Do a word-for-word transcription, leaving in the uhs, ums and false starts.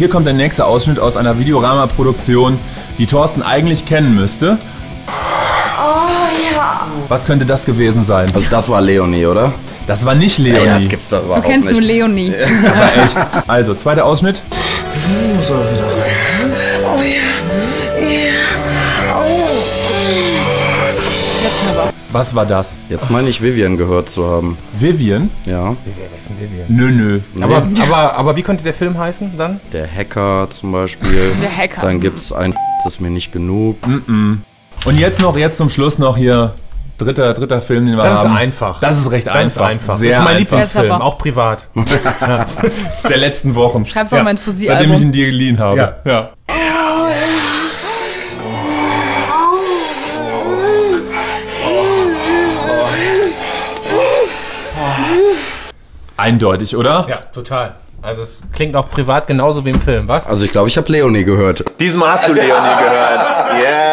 Hier kommt der nächste Ausschnitt aus einer Videorama-Produktion, die Thorsten eigentlich kennen müsste. Oh ja. Was könnte das gewesen sein? Also das war Leonie, oder? Das war nicht Leonie. Ja, das gibt's doch überhaupt Du kennst nicht. nur Leonie. Aber echt. Also, zweiter Ausschnitt. Oh, soll wieder rein. Oh ja. Ja. Oh. Jetzt aber. Was war das? Jetzt meine ich Vivian gehört zu haben. Vivian? Ja. Wer ist denn Vivian? Nö, nö. Nee. Aber, aber, aber wie könnte der Film heißen dann? Der Hacker zum Beispiel. Der Hacker. Dann gibt's ein das ist mir nicht genug. Und jetzt noch, jetzt zum Schluss noch hier dritter, dritter Film, den wir Das ist haben. einfach. Das ist recht Das einfach. ist einfach. Sehr das ist mein einfach. Lieblingsfilm, Das ist aber- auch privat. Der letzten Wochen. Schreib's auch Ja. mal ins Seitdem ich Poesiealbum. ihn dir geliehen habe. Ja. ja. Eindeutig, oder? Ja, total. Also es klingt auch privat genauso wie im Film, was? Also ich glaube, ich habe Leonie gehört. Diesmal hast du Leonie gehört. Yeah.